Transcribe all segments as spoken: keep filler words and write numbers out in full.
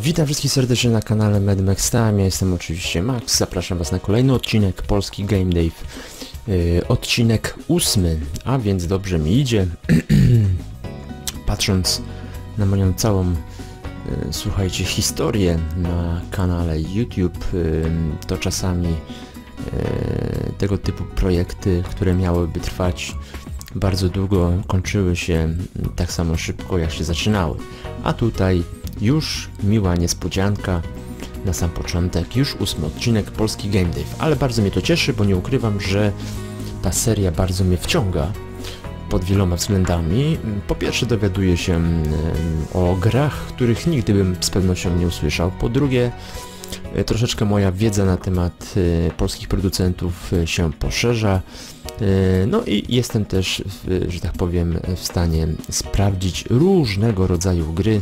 Witam wszystkich serdecznie na kanale Medmax Time. Ja jestem oczywiście Max. Zapraszam Was na kolejny odcinek Polski Game Dave. Yy, odcinek ósmy, a więc dobrze mi idzie. Patrząc na moją całą, yy, słuchajcie, historię na kanale YouTube, yy, to czasami yy, tego typu projekty, które miałyby trwać bardzo długo, kończyły się tak samo szybko, jak się zaczynały. A tutaj już miła niespodzianka na sam początek, już ósmy odcinek Polski Game Dave, ale bardzo mnie to cieszy, bo nie ukrywam, że ta seria bardzo mnie wciąga pod wieloma względami. Po pierwsze, dowiaduję się o grach, których nigdy bym z pewnością nie usłyszał. Po drugie, troszeczkę moja wiedza na temat polskich producentów się poszerza. No i jestem też, że tak powiem, w stanie sprawdzić różnego rodzaju gry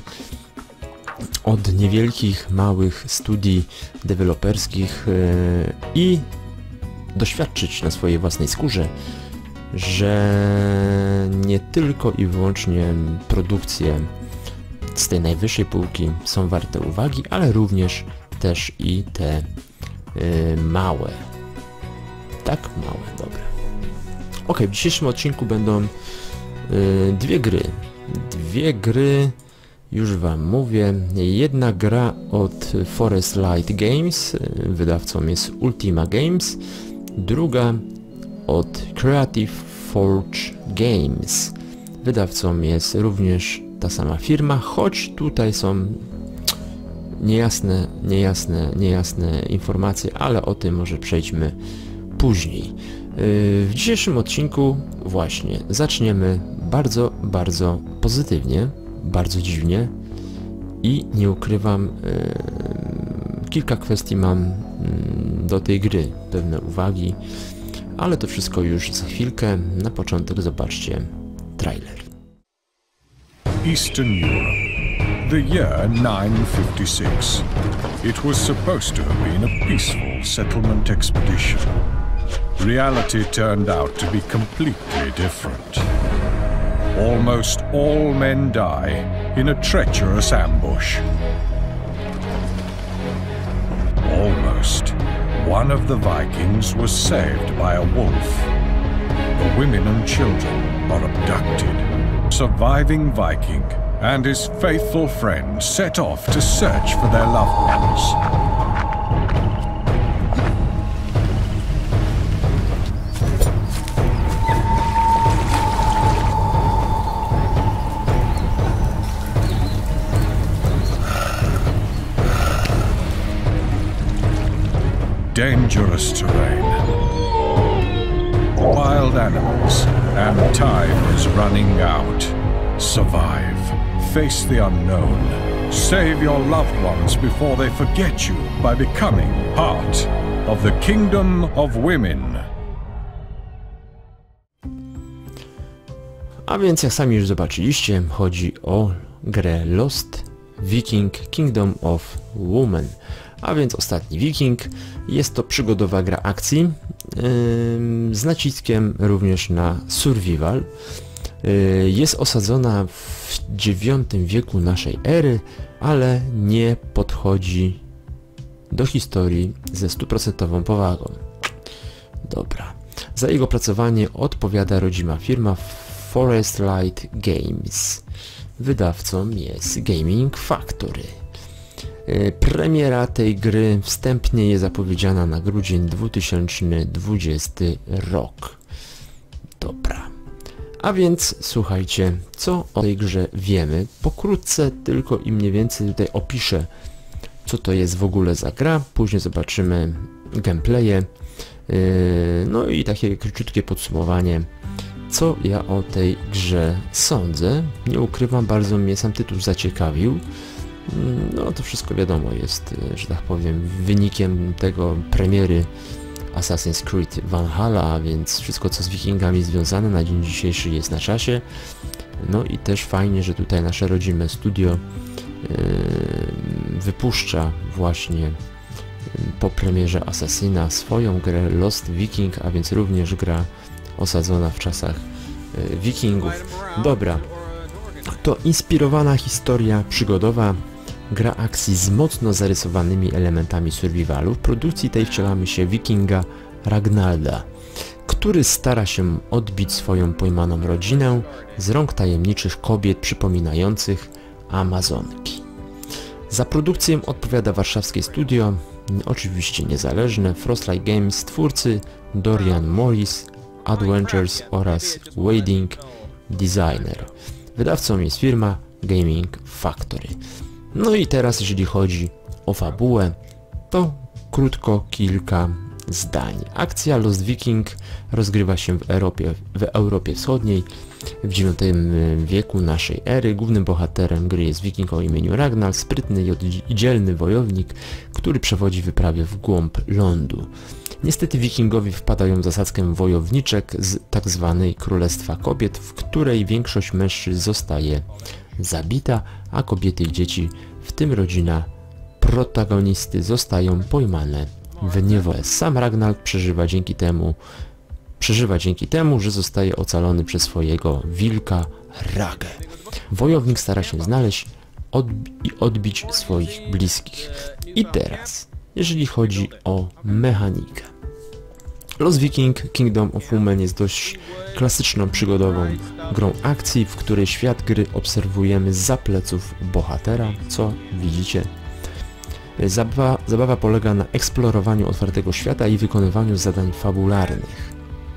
od niewielkich, małych studii deweloperskich i doświadczyć na swojej własnej skórze, że nie tylko i wyłącznie produkcje z tej najwyższej półki są warte uwagi, ale również też i te y, małe. Tak? Małe, dobra. Ok, w dzisiejszym odcinku będą y, dwie gry. Dwie gry, już Wam mówię. Jedna gra od Forest Light Games, wydawcą jest Ultima Games. Druga od Creative Forge Games. Wydawcą jest również ta sama firma, choć tutaj są niejasne, niejasne, niejasne informacje, ale o tym może przejdźmy później. W dzisiejszym odcinku właśnie zaczniemy bardzo, bardzo pozytywnie, bardzo dziwnie i nie ukrywam, yy, kilka kwestii mam yy, do tej gry, pewne uwagi, ale to wszystko już za chwilkę. Na początek zobaczcie trailer. Eastern Europe, the year nine fifty-six. It was supposed to have been a peaceful settlement expedition. Reality turned out to be completely different. Almost all men die in a treacherous ambush. Almost one of the Vikings was saved by a wolf. The women and children are abducted. Surviving Viking and his faithful friend set off to search for their loved ones. Dangerous terrain, wild animals, and time is running out. Survive, face the unknown, save your loved ones before they forget you by becoming part of the Kingdom of Women. A więc jak sami już zobaczyliście, chodzi o grę Lost Viking Kingdom of Women. A więc ostatni Wiking. Jest to przygodowa gra akcji yy, z naciskiem również na survival. Yy, jest osadzona w dziewiątym wieku naszej ery, ale nie podchodzi do historii ze stuprocentową powagą. Dobra. Za jego opracowanie odpowiada rodzima firma Forest Light Games. Wydawcą jest Gaming Factory. Premiera tej gry wstępnie jest zapowiedziana na grudzień dwa tysiące dwudziesty rok. Dobra. A więc słuchajcie, co o tej grze wiemy. Pokrótce tylko i mniej więcej tutaj opiszę, co to jest w ogóle za gra. Później zobaczymy gameplaye. Yy, no i takie króciutkie podsumowanie, co ja o tej grze sądzę. Nie ukrywam, bardzo mnie sam tytuł zaciekawił. No to wszystko wiadomo jest, że tak powiem, wynikiem tego premiery Assassin's Creed Valhalla, a więc wszystko co z Wikingami związane na dzień dzisiejszy jest na czasie. No i też fajnie, że tutaj nasze rodzime studio yy, wypuszcza właśnie yy, po premierze Assassina swoją grę Lost Viking, a więc również gra osadzona w czasach yy, Wikingów. Dobra, to inspirowana historia przygodowa gra akcji z mocno zarysowanymi elementami survivalu. W produkcji tej wcielamy się wikinga Ragnalda, który stara się odbić swoją pojmaną rodzinę z rąk tajemniczych kobiet przypominających Amazonki. Za produkcję odpowiada warszawskie studio, oczywiście niezależne, Frostlight Games, twórcy Dorian Morris Adventures oraz Wading Designer. Wydawcą jest firma Gaming Factory. No i teraz, jeżeli chodzi o fabułę, to krótko kilka zdań. Akcja Lost Viking rozgrywa się w Europie, w Europie Wschodniej w dziewiątym wieku naszej ery. Głównym bohaterem gry jest wiking o imieniu Ragnar, sprytny i dzielny wojownik, który przewodzi wyprawie w głąb lądu. Niestety wikingowie wpadają w zasadzkę wojowniczek z tak zwanej Królestwa Kobiet, w której większość mężczyzn zostaje zabita, a kobiety i dzieci, w tym rodzina protagonisty, zostają pojmane w niewolę. Sam Ragnar przeżywa dzięki temu, przeżywa dzięki temu, że zostaje ocalony przez swojego wilka Ragę. Wojownik stara się znaleźć odbi i odbić swoich bliskich. I teraz, jeżeli chodzi o mechanikę. Lost Viking Kingdom of Women jest dość klasyczną przygodową grą akcji, w której świat gry obserwujemy zza pleców bohatera, co widzicie. Zabawa, zabawa polega na eksplorowaniu otwartego świata i wykonywaniu zadań fabularnych.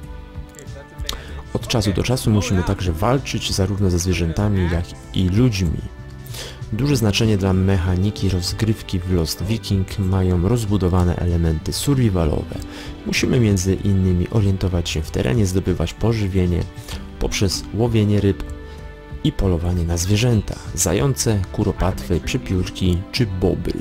Od czasu do czasu musimy także walczyć zarówno ze zwierzętami, jak i ludźmi. Duże znaczenie dla mechaniki rozgrywki w Lost Viking mają rozbudowane elementy survivalowe. Musimy między innymi orientować się w terenie, zdobywać pożywienie poprzez łowienie ryb i polowanie na zwierzęta, zające, kuropatwy, przepiórki czy bobry.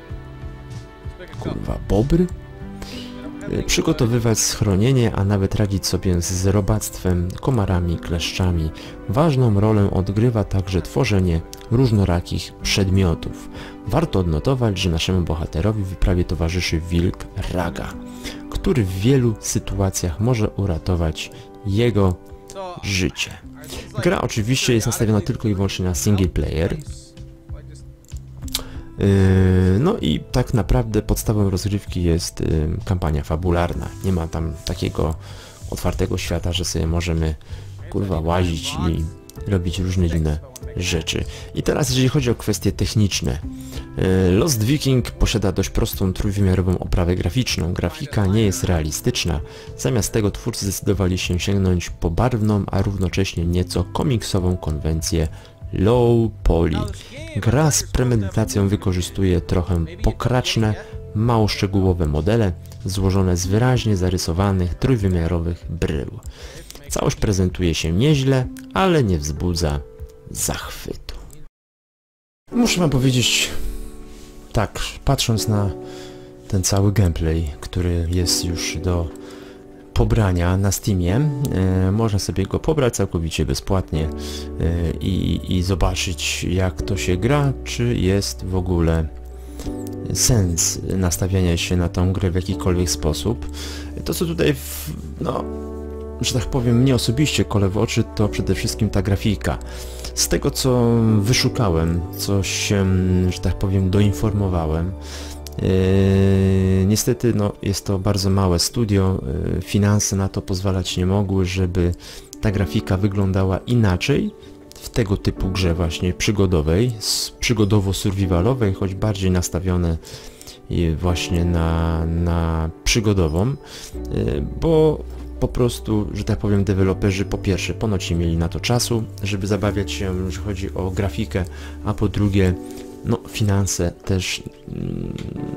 Kurwa, bobry? Przygotowywać schronienie, a nawet radzić sobie z robactwem, komarami, kleszczami. Ważną rolę odgrywa także tworzenie różnorakich przedmiotów. Warto odnotować, że naszemu bohaterowi w wyprawie towarzyszy wilk Raga, który w wielu sytuacjach może uratować jego życie. Gra oczywiście jest nastawiona tylko i wyłącznie na single player. No i tak naprawdę podstawą rozgrywki jest kampania fabularna. Nie ma tam takiego otwartego świata, że sobie możemy kurwa łazić i robić różne inne rzeczy. I teraz jeżeli chodzi o kwestie techniczne. Lost Viking posiada dość prostą trójwymiarową oprawę graficzną. Grafika nie jest realistyczna. Zamiast tego twórcy zdecydowali się sięgnąć po barwną, a równocześnie nieco komiksową konwencję low poly. Gra z premedytacją wykorzystuje trochę pokraczne, mało szczegółowe modele złożone z wyraźnie zarysowanych trójwymiarowych brył. Całość prezentuje się nieźle, ale nie wzbudza zachwytu. Muszę wam powiedzieć, tak, patrząc na ten cały gameplay, który jest już do pobrania na Steamie, e, można sobie go pobrać całkowicie bezpłatnie e, i, i zobaczyć, jak to się gra, czy jest w ogóle sens nastawiania się na tą grę w jakikolwiek sposób. To, co tutaj, w, no, że tak powiem, mnie osobiście kole w oczy, to przede wszystkim ta grafika. Z tego, co wyszukałem, co się, że tak powiem, doinformowałem, Yy, niestety no, jest to bardzo małe studio, yy, finanse na to pozwalać nie mogły, żeby ta grafika wyglądała inaczej w tego typu grze właśnie przygodowej, przygodowo-survivalowej, choć bardziej nastawione yy, właśnie na, na przygodową, yy, bo po prostu, że tak powiem, deweloperzy po pierwsze ponoć nie mieli na to czasu, żeby zabawiać się, jeżeli chodzi o grafikę, a po drugie no, finanse też mm,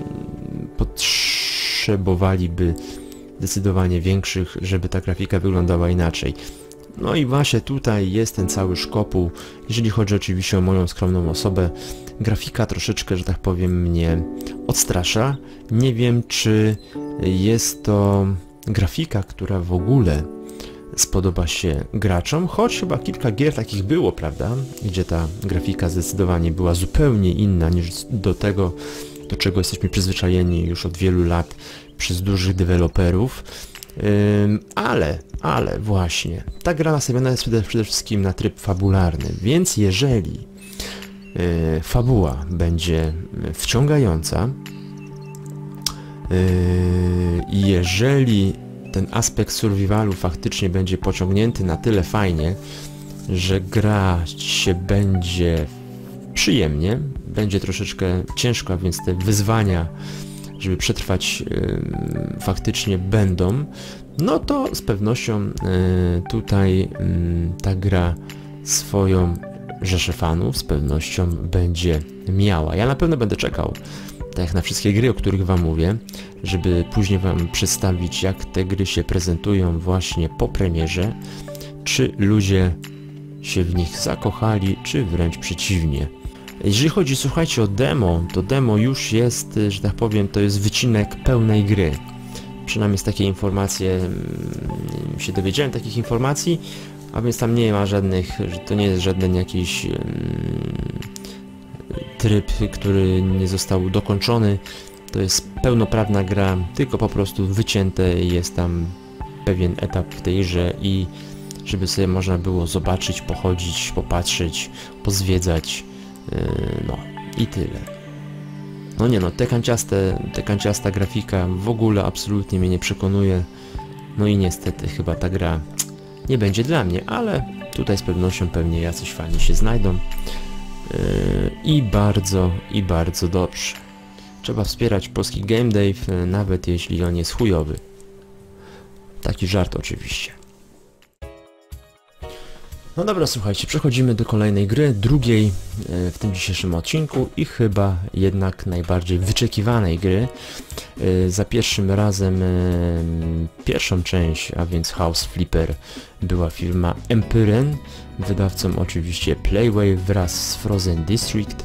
potrzebowaliby zdecydowanie większych, żeby ta grafika wyglądała inaczej. No i właśnie tutaj jest ten cały szkopuł. Jeżeli chodzi oczywiście o moją skromną osobę, grafika troszeczkę, że tak powiem, mnie odstrasza. Nie wiem, czy jest to grafika, która w ogóle spodoba się graczom, choć chyba kilka gier takich było, prawda, gdzie ta grafika zdecydowanie była zupełnie inna niż do tego, do czego jesteśmy przyzwyczajeni już od wielu lat przez dużych deweloperów, Ym, ale, ale właśnie, ta gra nastawiona jest przede, przede wszystkim na tryb fabularny, więc jeżeli fabuła będzie wciągająca. I jeżeli ten aspekt survivalu faktycznie będzie pociągnięty na tyle fajnie, że gra się będzie przyjemnie, będzie troszeczkę ciężko, więc te wyzwania, żeby przetrwać, yy, faktycznie będą, no to z pewnością yy, tutaj yy, ta gra swoją rzeszę fanów z pewnością będzie miała. Ja na pewno będę czekał, tak jak na wszystkie gry, o których wam mówię, żeby później wam przedstawić, jak te gry się prezentują właśnie po premierze, czy ludzie się w nich zakochali, czy wręcz przeciwnie. Jeżeli chodzi, słuchajcie, o demo, to demo już jest, że tak powiem, to jest wycinek pełnej gry. Przynajmniej z takiej informacje się dowiedziałem, takich informacji, a więc tam nie ma żadnych, że to nie jest żaden jakiś um, tryb, który nie został dokończony. To jest pełnoprawna gra, tylko po prostu wycięte jest tam pewien etap w tej grze i żeby sobie można było zobaczyć, pochodzić, popatrzeć, pozwiedzać, yy, no i tyle. No nie no, te kanciaste, te kanciasta grafika w ogóle absolutnie mnie nie przekonuje, no i niestety chyba ta gra nie będzie dla mnie, ale tutaj z pewnością pewnie jacyś fani się znajdą yy, i bardzo, i bardzo dobrze. Trzeba wspierać polski Game Dave, yy, nawet jeśli on jest chujowy. Taki żart oczywiście. No dobra, słuchajcie, przechodzimy do kolejnej gry, drugiej w tym dzisiejszym odcinku i chyba jednak najbardziej wyczekiwanej gry. Za pierwszym razem pierwszą część, a więc House Flipper, była firma Empyrean, wydawcą oczywiście Playway wraz z Frozen District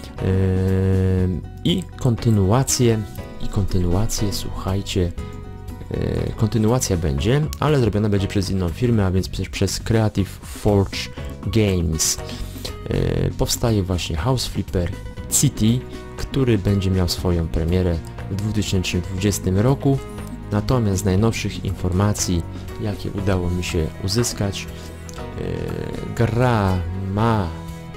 i kontynuację, i kontynuację, słuchajcie, kontynuacja będzie, ale zrobiona będzie przez inną firmę, a więc przez, przez Creative Forge Games. Powstaje właśnie House Flipper City, który będzie miał swoją premierę w dwa tysiące dwudziestym roku. Natomiast z najnowszych informacji, jakie udało mi się uzyskać, gra ma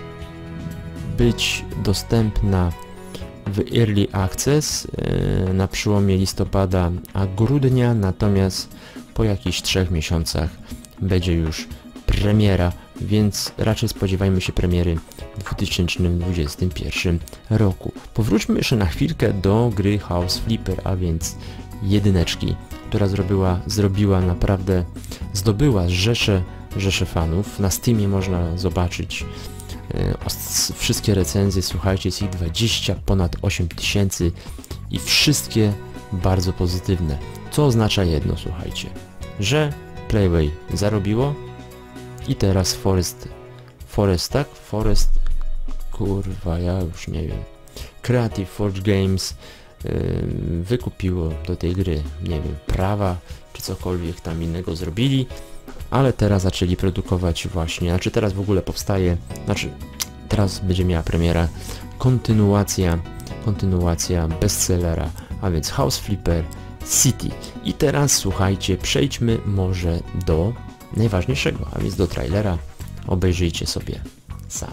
być dostępna w Early Access yy, na przełomie listopada a grudnia, natomiast po jakichś trzech miesiącach będzie już premiera, więc raczej spodziewajmy się premiery w dwa tysiące dwudziestym pierwszym roku. Powróćmy jeszcze na chwilkę do gry House Flipper, a więc jedyneczki, która zrobiła, zrobiła naprawdę, zdobyła rzeszę, rzeszę fanów. Na Steamie można zobaczyć wszystkie recenzje, słuchajcie, jest ich dwadzieścia, ponad osiem tysięcy i wszystkie bardzo pozytywne. Co oznacza jedno, słuchajcie, że Playway zarobiło i teraz Forest, Forest, tak? Forest, kurwa, ja już nie wiem. Creative Forge Games yy, wykupiło do tej gry, nie wiem, prawa, czy cokolwiek tam innego zrobili. Ale teraz zaczęli produkować właśnie, znaczy teraz w ogóle powstaje, znaczy teraz będzie miała premiera kontynuacja, kontynuacja bestsellera, a więc House Flipper City. I teraz słuchajcie, przejdźmy może do najważniejszego, a więc do trailera, obejrzyjcie sobie sami.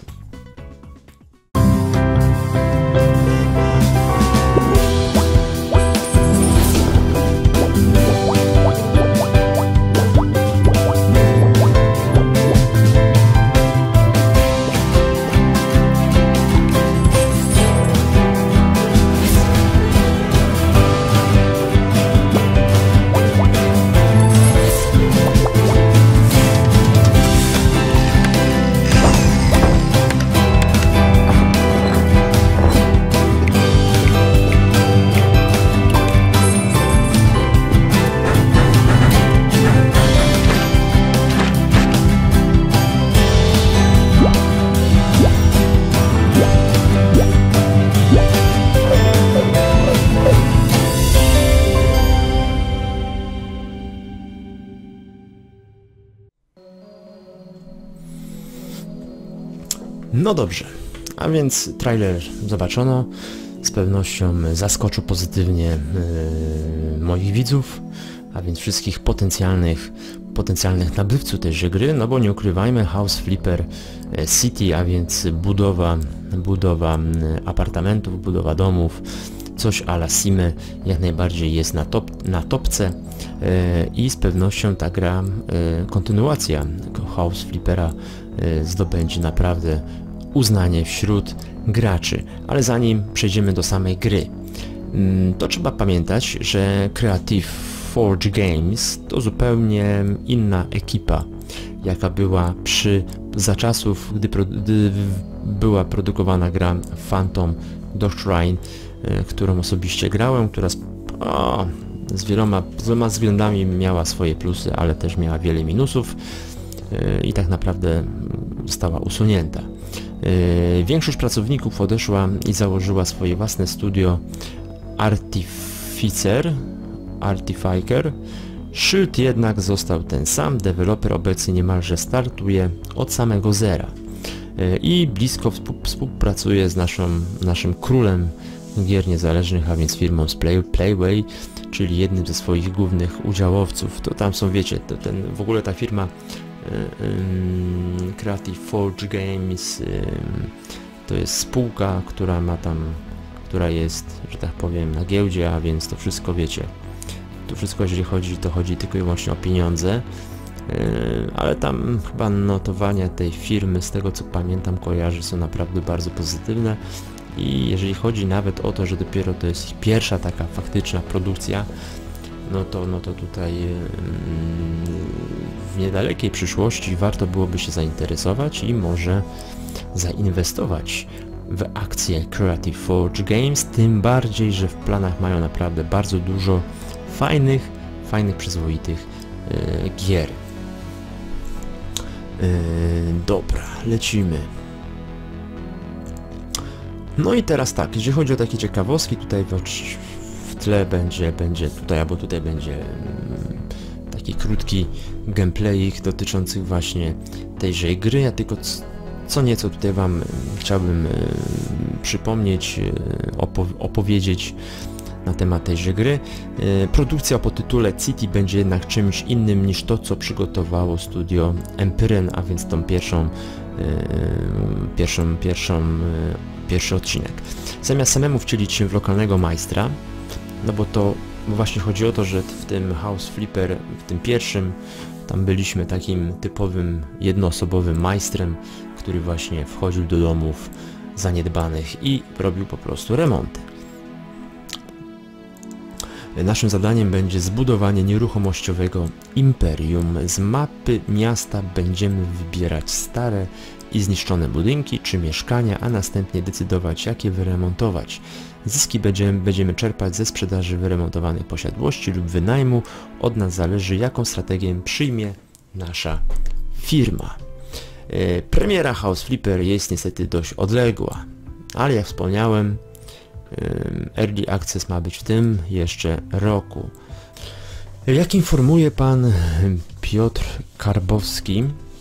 No dobrze, a więc trailer zobaczono, z pewnością zaskoczył pozytywnie yy, moich widzów, a więc wszystkich potencjalnych potencjalnych nabywców tejże gry, no bo nie ukrywajmy, House Flipper City, a więc budowa, budowa apartamentów, budowa domów, coś a la Simy jak najbardziej jest na, top, na topce i z pewnością ta gra, kontynuacja House Flippera zdobędzie naprawdę uznanie wśród graczy. Ale zanim przejdziemy do samej gry, to trzeba pamiętać, że Creative Forge Games to zupełnie inna ekipa, jaka była przy za czasów, gdy, pro, gdy była produkowana gra Phantom Doctrine, którą osobiście grałem, która z, o, z, wieloma, z wieloma względami miała swoje plusy, ale też miała wiele minusów i tak naprawdę została usunięta. Większość pracowników odeszła i założyła swoje własne studio Artificer, Artificer. Szyld jednak został ten sam, deweloper obecnie niemalże startuje od samego zera i blisko współpracuje z naszą, naszym królem gier niezależnych, a więc firmą z Play, Playway, czyli jednym ze swoich głównych udziałowców. To tam są, wiecie, to ten, w ogóle ta firma um, Creative Forge Games um, to jest spółka, która ma tam, która jest, że tak powiem, na giełdzie, a więc to wszystko, wiecie, to wszystko, jeżeli chodzi, to chodzi tylko i wyłącznie o pieniądze, yy, ale tam chyba notowania tej firmy, z tego co pamiętam, kojarzy, są naprawdę bardzo pozytywne i jeżeli chodzi nawet o to, że dopiero to jest ich pierwsza taka faktyczna produkcja, no to, no to tutaj yy, w niedalekiej przyszłości warto byłoby się zainteresować i może zainwestować w akcję Creative Forge Games, tym bardziej, że w planach mają naprawdę bardzo dużo fajnych, fajnych, przyzwoitych yy, gier. Yy, dobra, lecimy. No i teraz tak, jeżeli chodzi o takie ciekawostki, tutaj w, w tle będzie, będzie tutaj, albo tutaj będzie yy, taki krótki gameplayik dotyczący właśnie tejże gry. Ja tylko co nieco tutaj wam chciałbym yy, przypomnieć, yy, opo opowiedzieć na temat tejże gry. Yy, produkcja o podtytule City będzie jednak czymś innym niż to, co przygotowało studio Empyrean, a więc tą pierwszą, yy, pierwszą, pierwszą, yy, pierwszy odcinek. Zamiast samemu wcielić się w lokalnego majstra, no bo to bo właśnie chodzi o to, że w tym House Flipper, w tym pierwszym, tam byliśmy takim typowym, jednoosobowym majstrem, który właśnie wchodził do domów zaniedbanych i robił po prostu remonty. Naszym zadaniem będzie zbudowanie nieruchomościowego imperium. Z mapy miasta będziemy wybierać stare i zniszczone budynki czy mieszkania, a następnie decydować, jakie wyremontować. Zyski będziemy, będziemy czerpać ze sprzedaży wyremontowanych posiadłości lub wynajmu. Od nas zależy, jaką strategię przyjmie nasza firma. E, premiera House Flipper jest niestety dość odległa, ale jak wspomniałem, Early Access ma być w tym jeszcze roku. Jak informuje pan Piotr Karbowski,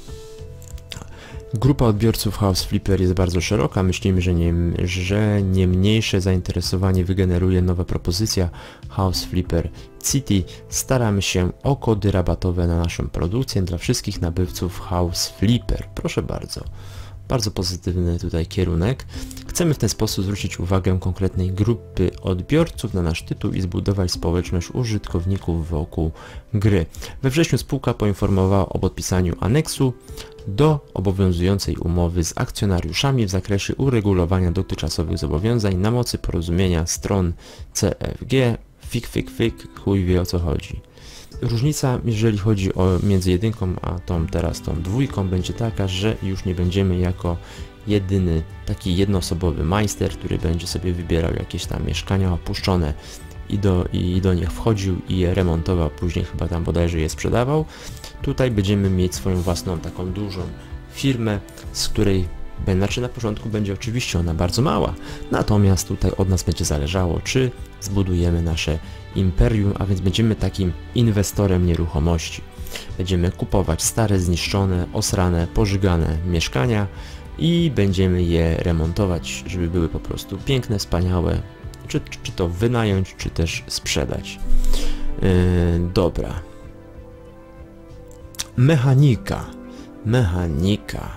grupa odbiorców House Flipper jest bardzo szeroka. Myślimy, że nie, że nie mniejsze zainteresowanie wygeneruje nowa propozycja House Flipper City. Staramy się o kody rabatowe na naszą produkcję dla wszystkich nabywców House Flipper. Proszę bardzo. Bardzo pozytywny tutaj kierunek. Chcemy w ten sposób zwrócić uwagę konkretnej grupy odbiorców na nasz tytuł i zbudować społeczność użytkowników wokół gry. We wrześniu spółka poinformowała o podpisaniu aneksu do obowiązującej umowy z akcjonariuszami w zakresie uregulowania dotychczasowych zobowiązań na mocy porozumienia stron C F G. Fik, fik, fik, chuj wie o co chodzi. Różnica, jeżeli chodzi o między jedynką a tą teraz tą dwójką, będzie taka, że już nie będziemy jako jedyny taki jednoosobowy majster, który będzie sobie wybierał jakieś tam mieszkania opuszczone i do, i do nich wchodził i je remontował, później chyba tam bodajże je sprzedawał. Tutaj będziemy mieć swoją własną taką dużą firmę, z której znaczy na początku będzie oczywiście ona bardzo mała, natomiast tutaj od nas będzie zależało, czy zbudujemy nasze imperium, a więc będziemy takim inwestorem nieruchomości. Będziemy kupować stare, zniszczone, osrane, pożygane mieszkania i będziemy je remontować, żeby były po prostu piękne, wspaniałe, czy, czy to wynająć, czy też sprzedać. Yy, dobra. Mechanika. Mechanika.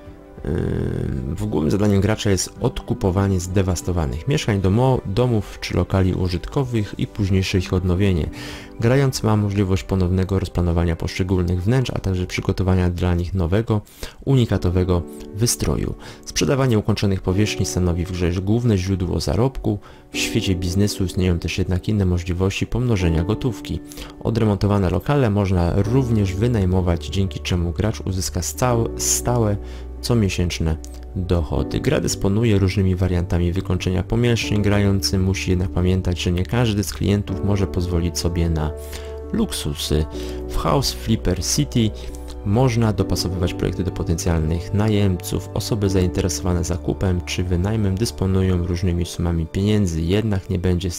W głównym zadaniem gracza jest odkupowanie zdewastowanych mieszkań, domo, domów czy lokali użytkowych i późniejsze ich odnowienie. Grający ma możliwość ponownego rozplanowania poszczególnych wnętrz, a także przygotowania dla nich nowego, unikatowego wystroju. Sprzedawanie ukończonych powierzchni stanowi w grze główne źródło zarobku. W świecie biznesu istnieją też jednak inne możliwości pomnożenia gotówki. Odremontowane lokale można również wynajmować, dzięki czemu gracz uzyska stałe, stałe comiesięczne dochody. Gra dysponuje różnymi wariantami wykończenia pomieszczeń, grający musi jednak pamiętać, że nie każdy z klientów może pozwolić sobie na luksusy. W House Flipper City można dopasowywać projekty do potencjalnych najemców. Osoby zainteresowane zakupem czy wynajmem dysponują różnymi sumami pieniędzy, jednak nie będzie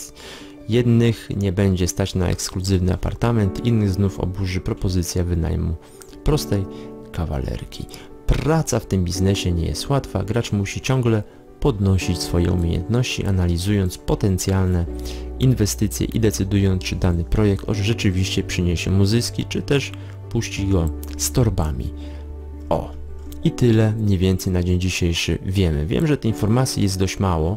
jednych nie będzie stać na ekskluzywny apartament, innych znów oburzy propozycja wynajmu prostej kawalerki. Praca w tym biznesie nie jest łatwa, gracz musi ciągle podnosić swoje umiejętności, analizując potencjalne inwestycje i decydując, czy dany projekt rzeczywiście przyniesie mu zyski, czy też puści go z torbami. O, i tyle mniej więcej na dzień dzisiejszy wiemy. Wiem, że tej informacji jest dość mało,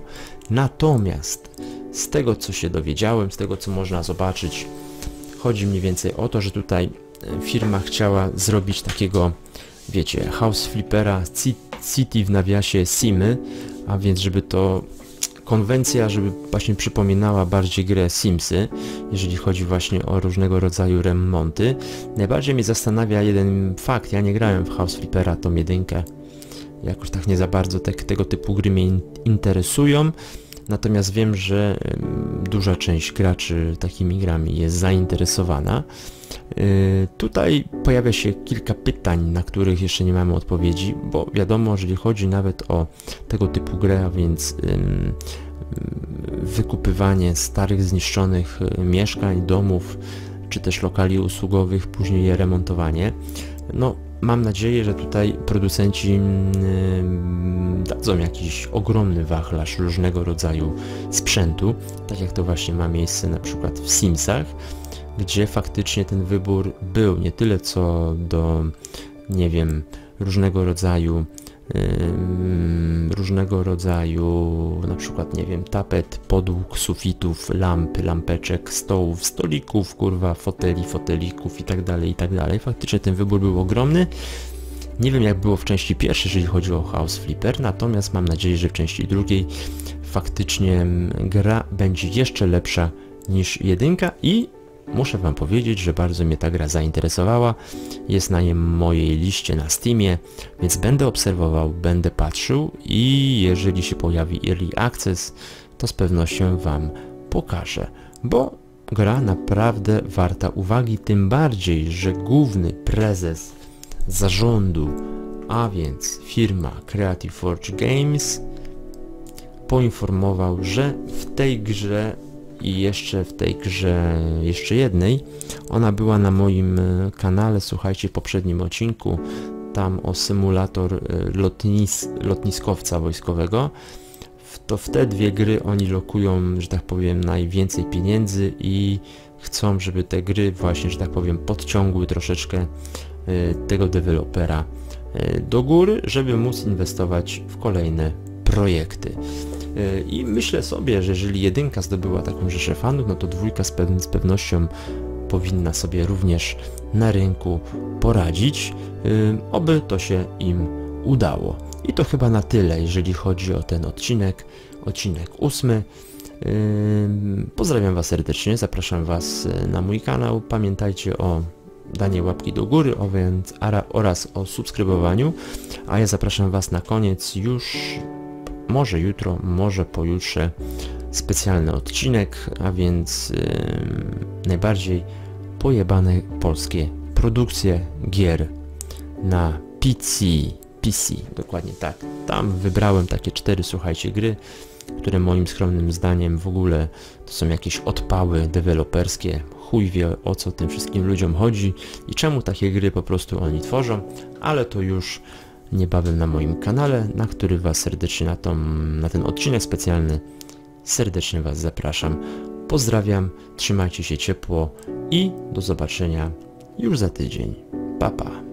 natomiast z tego, co się dowiedziałem, z tego, co można zobaczyć, chodzi mniej więcej o to, że tutaj firma chciała zrobić takiego, wiecie, House Flippera City w nawiasie Simy, a więc żeby to konwencja, żeby właśnie przypominała bardziej grę Simsy, jeżeli chodzi właśnie o różnego rodzaju remonty. Najbardziej mnie zastanawia jeden fakt, ja nie grałem w House Flippera, tą jedynkę, jakoś tak nie za bardzo te, tego typu gry mnie in, interesują, natomiast wiem, że um, duża część graczy takimi grami jest zainteresowana. Yy, tutaj pojawia się kilka pytań, na których jeszcze nie mamy odpowiedzi, bo wiadomo, jeżeli chodzi nawet o tego typu grę, a więc yy, wykupywanie starych, zniszczonych mieszkań, domów, czy też lokali usługowych, później je remontowanie, no mam nadzieję, że tutaj producenci yy, dadzą jakiś ogromny wachlarz różnego rodzaju sprzętu, tak jak to właśnie ma miejsce na przykład w Simsach, gdzie faktycznie ten wybór był nie tyle co do, nie wiem, różnego rodzaju yy, różnego rodzaju na przykład, nie wiem, tapet, podłóg, sufitów, lamp, lampeczek, stołów, stolików, kurwa, foteli, fotelików i tak dalej, i tak dalej. Faktycznie ten wybór był ogromny. Nie wiem, jak było w części pierwszej, jeżeli chodzi o House Flipper, natomiast mam nadzieję, że w części drugiej faktycznie gra będzie jeszcze lepsza niż jedynka i muszę wam powiedzieć, że bardzo mnie ta gra zainteresowała, jest na niej mojej liście na Steamie, więc będę obserwował, będę patrzył i jeżeli się pojawi Early Access, to z pewnością wam pokażę, bo gra naprawdę warta uwagi, tym bardziej, że główny prezes zarządu, a więc firma Creative Forge Games, poinformował, że w tej grze i jeszcze w tej grze, jeszcze jednej, ona była na moim kanale, słuchajcie, w poprzednim odcinku, tam o symulator lotnis, lotniskowca wojskowego, to w te dwie gry oni lokują, że tak powiem, najwięcej pieniędzy i chcą, żeby te gry właśnie, że tak powiem, podciągły troszeczkę tego dewelopera do góry, żeby móc inwestować w kolejne projekty. I myślę sobie, że jeżeli jedynka zdobyła taką rzeszę fanów, no to dwójka z, pew z pewnością powinna sobie również na rynku poradzić, yy, oby to się im udało. I to chyba na tyle, jeżeli chodzi o ten odcinek, odcinek ósmy. Yy, pozdrawiam was serdecznie, zapraszam was na mój kanał, pamiętajcie o danie łapki do góry oraz o subskrybowaniu, a ja zapraszam was na koniec już może jutro, może pojutrze specjalny odcinek, a więc yy, najbardziej pojebane polskie produkcje gier na P C, P C, dokładnie tak. Tam wybrałem takie cztery, słuchajcie, gry, które moim skromnym zdaniem w ogóle to są jakieś odpały deweloperskie. Chuj wie, o co tym wszystkim ludziom chodzi i czemu takie gry po prostu oni tworzą, ale to już niebawem na moim kanale, na który was serdecznie, na, tą, na ten odcinek specjalny serdecznie was zapraszam. Pozdrawiam, trzymajcie się ciepło i do zobaczenia już za tydzień. Pa, pa.